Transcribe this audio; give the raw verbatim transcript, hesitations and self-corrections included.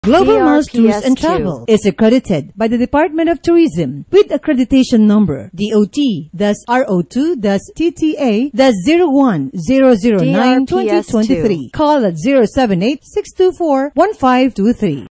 Global Mass Tours and Travel is accredited by the Department of Tourism with accreditation number D O T R O two T T A zero one zero zero nine twenty twenty-three. Call at zero seven eight, six two four, one five two three.